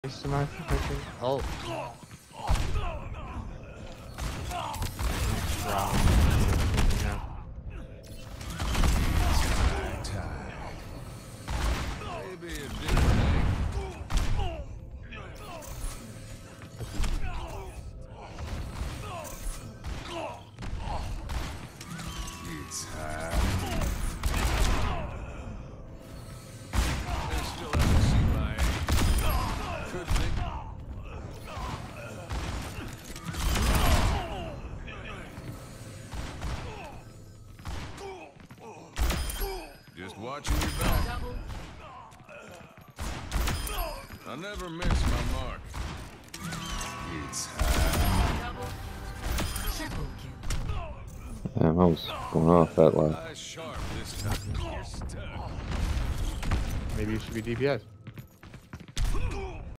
It's my fucking ult. Wow. Maybe a different It's high. They still haven't seen my aim. Could think. Just watching your back. I never miss my mark. It's high. Damn, I was going off that last. Eye sharp this time. You're stuck. Maybe you should be DPS.